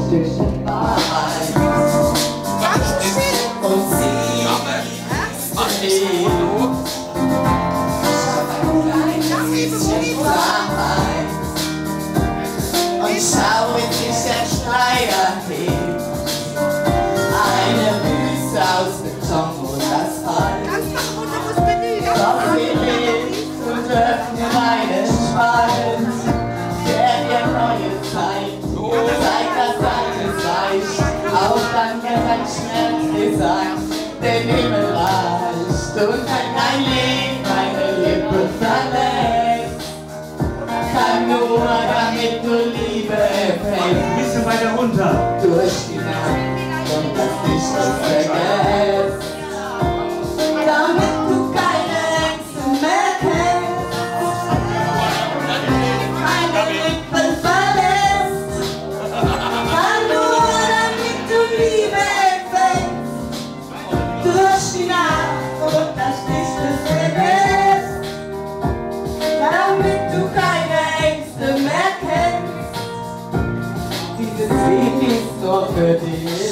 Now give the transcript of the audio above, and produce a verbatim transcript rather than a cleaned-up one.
Stückchen Wahrheit. Und sie ist ich. Und schau, wie sich der Schleier hebt. Eine Wüste aus Beton und Asphalt. Doch sie lebt und öffnet einen Spalt, der ihr neue Zeit zeigt, dass alles reicht. Auch dann wird ein Schmerz gesagt, den Himmel reicht. Und wenn dein Leben meine Lippen verlässt, kann nur damit du Liebe erfängst. Ein bisschen weiter runter. Durch die Nacht und das nicht vergesst. Damit du keine Ängste mehr kennst, meine Lippen verlässt. Kann nur damit du Liebe empfängst. Durch die Nacht und das nicht vergesst. Damit du keine Ängste mehr kennst. Dieses Lied ist nur für dich.